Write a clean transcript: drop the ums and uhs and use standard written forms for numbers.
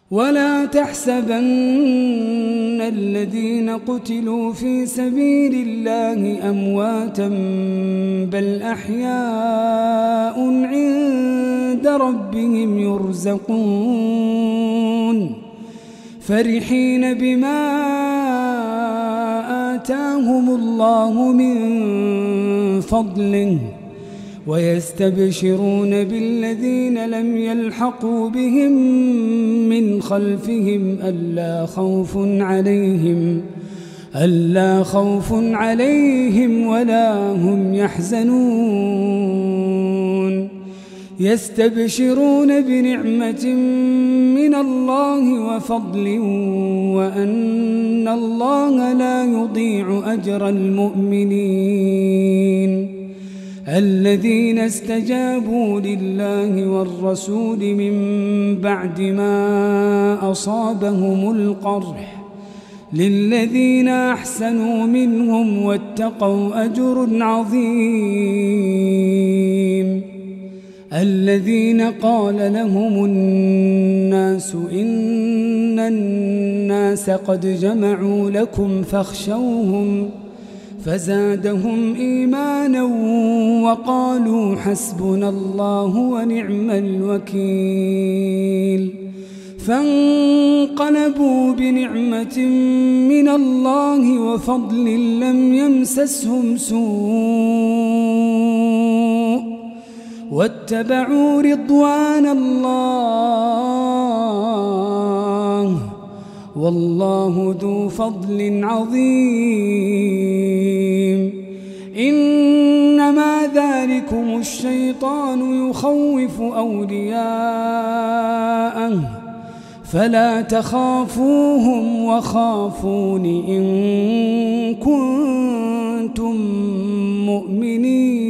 ولا تحسبن الذين قتلوا في سبيل الله أمواتا بل أحياء عند ربهم يرزقون فرحين بما آتاهم الله من فضله ويستبشرون بالذين لم يلحقوا بهم من خلفهم ألا خوف عليهم ولا هم يحزنون يستبشرون بنعمة من الله وفضل وأن الله لا يضيع أجر المؤمنين الذين استجابوا لله والرسول من بعد ما أصابهم القرح للذين أحسنوا منهم واتقوا أجر عظيم الذين قال لهم الناس إن الناس قد جمعوا لكم فاخشوهم فزادهم إيمانا وقالوا حسبنا الله ونعم الوكيل فانقلبوا بنعمة من الله وفضل لم يمسسهم سوء واتبعوا رضوان الله والله ذو فضل عظيم إنما ذلكم الشيطان يخوف أولياءه فلا تخافوهم وخافون إن كنتم مؤمنين